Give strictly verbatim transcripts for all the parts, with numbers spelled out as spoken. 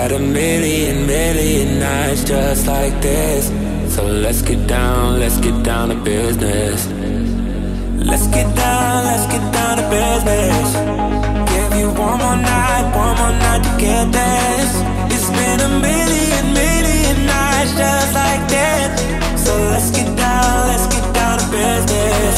had a million, million nights just like this. So let's get down, let's get down to business. Let's get down, let's get down to business. Give you one more night, one more night to get this. It's been a million, million nights just like this. So let's get down, let's get down to business.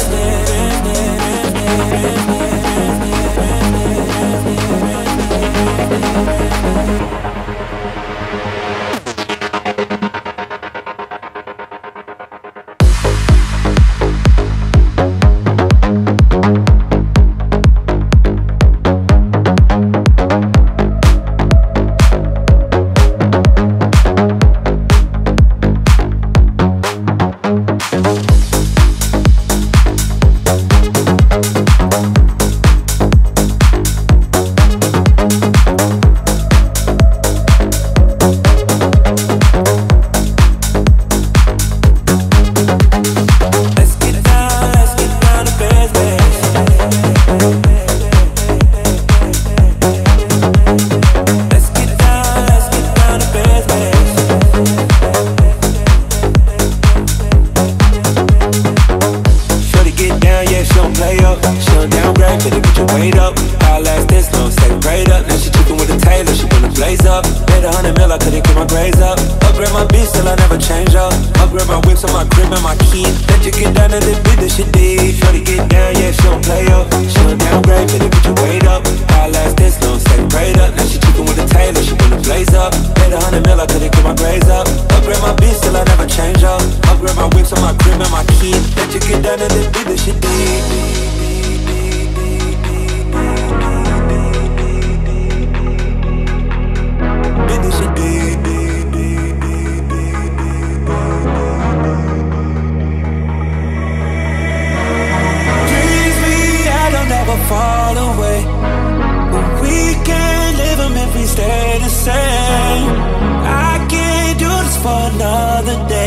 For another day.